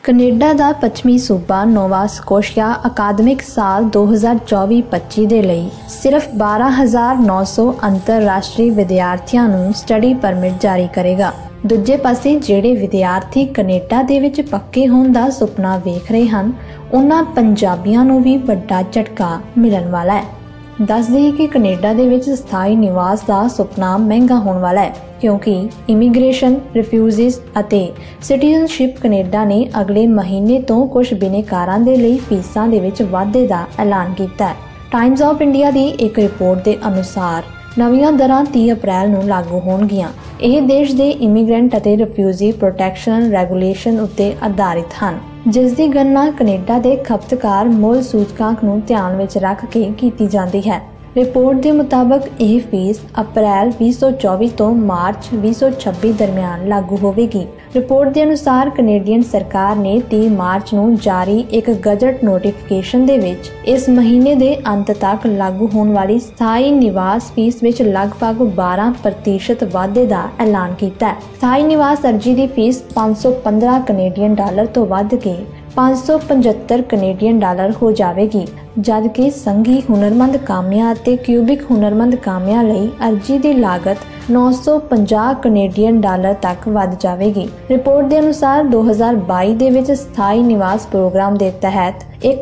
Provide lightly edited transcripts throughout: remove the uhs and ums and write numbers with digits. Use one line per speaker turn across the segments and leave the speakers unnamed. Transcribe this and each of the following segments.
Canada ਦਾ ਪੱਛਮੀ ਸੂਬਾ ਨੋਵਾ Scotia ਅਕਾਦਮਿਕ ਸਾਲ 2024-25 ਦੇ ਲਈ ਸਿਰਫ 12,900 ਅੰਤਰਰਾਸ਼ਟਰੀ ਵਿਦਿਆਰਥੀਆਂ ਨੂੰ ਸਟੱਡੀ ਪਰਮਿਟ ਜਾਰੀ ਕਰੇਗਾ। ਦੂਜੇ ਪਾਸੇ ਜਿਹੜੇ ਵਿਦਿਆਰਥੀ ਕੈਨੇਡਾ ਦੇ ਵਿੱਚ ਪੱਕੇ ਹੋਣ ਦਾ ਸੁਪਨਾ ਵੇਖ ਰਹੇ ਹਨ, ਉਹਨਾਂ ਪੰਜਾਬੀਆਂ ਨੂੰ ਵੀ ਵੱਡਾ ਝਟਕਾ ਮਿਲਣ ਵਾਲਾ ਹੈ। ਦੱਸ ਦਈਏ ਕਿ ਕੈਨੇਡਾ ਦੇ ਵਿੱਚ ਸਥਾਈ ਨਿਵਾਸ ਦਾ ਸੁਪਨਾ ਮਹਿੰਗਾ ਹੋਣ ਵਾਲਾ ਹੈ, ਕਿਉਂਕਿ ਇਮੀਗ੍ਰੇਸ਼ਨ, ਰਿਫਿਊਜੀਜ਼ ਅਤੇ ਸਿਟੀਜ਼ਨਸ਼ਿਪ ਕੈਨੇਡਾ ਨੇ ਅਗਲੇ ਮਹੀਨੇ ਤੋਂ ਕੁਝ ਬਿਨੇਕਾਰਾਂ ਦੇ ਲਈ ਫੀਸਾਂ ਦੇ ਵਿੱਚ ਵਾਧੇ ਦਾ ਐਲਾਨ ਕੀਤਾ ਹੈ। ਟਾਈਮਜ਼ ਆਫ ਇੰਡੀਆ ਦੀ ਇੱਕ ਰਿਪੋਰਟ ਦੇ ਅਨੁਸਾਰ ਨਵੀਆਂ ਦਰਾਂ 30 ਅਪ੍ਰੈਲ ਨੂੰ ਲਾਗੂ ਹੋਣਗੀਆਂ। ਇਹ ਦੇਸ਼ ਦੇ ਇਮੀਗ੍ਰੈਂਟ ਅਤੇ ਰਿਫਿਊਜੀ ਪ੍ਰੋਟੈਕਸ਼ਨ ਰੈਗੂਲੇਸ਼ਨ ਉੱਤੇ ਆਧਾਰਿਤ ਹਨ, ਜਿਸ ਦੀ ਗਣਨਾ ਕੈਨੇਡਾ ਦੇ ਖਪਤਕਾਰ ਮੁੱਲ ਸੂਚਕਾਂਕ ਨੂੰ ਧਿਆਨ ਵਿੱਚ ਰੱਖ ਕੇ ਕੀਤੀ ਜਾਂਦੀ ਹੈ। ਰਿਪੋਰਟ ਦੇ ਮੁਤਾਬਕ ਇਹ ਫੀਸ ਅਪ੍ਰੈਲ 2024 ਤੋਂ ਮਾਰਚ 2026 ਦਰਮਿਆਨ ਲਾਗੂ ਹੋਵੇਗੀ। ਰਿਪੋਰਟ ਦੇ ਅਨੁਸਾਰ ਕੈਨੇਡੀਅਨ ਸਰਕਾਰ ਨੇ 30 ਮਾਰਚ ਨੂੰ ਜਾਰੀ ਇੱਕ ਗਜ਼ਟ ਨੋਟੀਫਿਕੇਸ਼ਨ ਦੇ ਵਿੱਚ ਇਸ ਮਹੀਨੇ ਦੇ ਅੰਤ ਤੱਕ ਲਾਗੂ ਹੋਣ ਵਾਲੀ ਸਥਾਈ ਨਿਵਾਸ ਫੀਸ ਵਿੱਚ ਲਗਭਗ 12% ਵਾਧੇ ਦਾ ਐਲਾਨ ਕੀਤਾ ਹੈ। ਸਥਾਈ ਨਿਵਾਸ ਅਰਜ਼ੀ ਦੀ ਫੀਸ 515 ਕੈਨੇਡੀਅਨ ਡਾਲਰ ਤੋਂ ਵੱਧ ਕੇ 575 ਕੈਨੇਡੀਅਨ ਡਾਲਰ ਹੋ ਜਾਵੇਗੀ, ਜਦਕਿ ਸੰਘੀ ਹੁਨਰਮੰਦ ਕਾਮਿਆਂ ਅਤੇ ਕਿਊਬਿਕ ਹੁਨਰਮੰਦ ਕਾਮਿਆਂ ਲਈ ਅਰਜ਼ੀ ਦੀ ਲਾਗਤ 950 ਕੈਨੇਡੀਅਨ ਡਾਲਰ ਤੱਕ ਵੱਧ ਜਾਵੇਗੀ। ਰਿਪੋਰਟ ਦੇ ਅਨੁਸਾਰ 2022 ਦੇ ਵਿੱਚ ਸਥਾਈ ਨਿਵਾਸ ਪ੍ਰੋਗਰਾਮ ਦੇ ਤਹਿਤ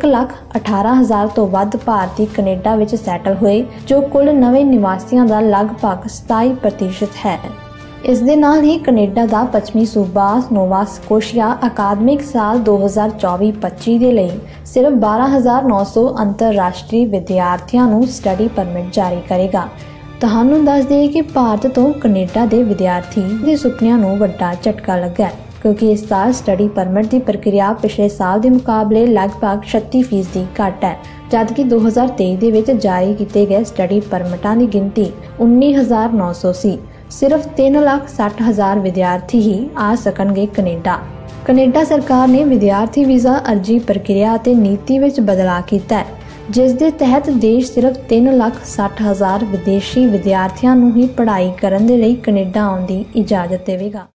1,18,000 ਤੋਂ ਵੱਧ ਭਾਰਤੀ ਕੈਨੇਡਾ ਵਿੱਚ ਸੈਟਲ ਹੋਏ, ਜੋ ਕੁੱਲ ਨਵੇਂ ਨਿਵਾਸੀਆਂ ਦਾ ਲਗਭਗ 27% ਹੈ। ਇਸ ਦੇ ਨਾਲ ਹੀ ਕੈਨੇਡਾ ਦਾ ਪੱਛਮੀ ਸੂਬਾ ਨੋਵਾ ਸਕੋਸ਼ੀਆ ਅਕਾਦਮਿਕ ਸਾਲ 2024-25 ਦੇ ਲਈ ਸਿਰਫ 12,900 ਅੰਤਰਰਾਸ਼ਟਰੀ ਵਿਦਿਆਰਥੀਆਂ ਨੂੰ ਸਟੱਡੀ ਪਰਮਿਟ ਜਾਰੀ ਕਰੇਗਾ। ਤੁਹਾਨੂੰ ਦੱਸ ਦਈਏ ਕਿ ਭਾਰਤ ਤੋਂ ਕੈਨੇਡਾ ਦੇ ਵਿਦਿਆਰਥੀ ਦੇ ਸੁਪਨਿਆਂ ਨੂੰ ਵੱਡਾ ਝਟਕਾ ਲੱਗਾ, ਕਿਉਂਕਿ ਇਸ ਸਾਲ ਸਟੱਡੀ ਪਰਮਿਟ ਦੀ ਪ੍ਰਕਿਰਿਆ ਪਿਛਲੇ ਸਾਲ ਦੇ ਮੁਕਾਬਲੇ ਲਗਭਗ 36% ਘੱਟ ਹੈ, ਜਦਕਿ 2023 ਦੇ ਵਿੱਚ ਜਾਰੀ ਕੀਤੇ ਗਏ ਸਟੱਡੀ ਪਰਮਿਟਾਂ ਦੀ ਗਿਣਤੀ 19,900 ਸੀ। ਸਿਰਫ 3,60,000 ਵਿਦਿਆਰਥੀ ਹੀ ਆ ਸਕਣਗੇ ਕੈਨੇਡਾ ਸਰਕਾਰ ਨੇ ਵਿਦਿਆਰਥੀ ਵੀਜ਼ਾ ਅਰਜ਼ੀ ਪ੍ਰਕਿਰਿਆ ਅਤੇ ਨੀਤੀ ਵਿੱਚ ਬਦਲਾਅ ਕੀਤਾ ਹੈ, ਜਿਸ ਦੇ ਤਹਿਤ ਦੇਸ਼ ਸਿਰਫ 3,60,000 ਵਿਦੇਸ਼ੀ ਵਿਦਿਆਰਥੀਆਂ ਨੂੰ ਹੀ ਪੜ੍ਹਾਈ ਕਰਨ ਦੇ ਲਈ ਕੈਨੇਡਾ ਆਉਣ ਦੀ ਇਜਾਜ਼ਤ ਦੇਵੇਗਾ।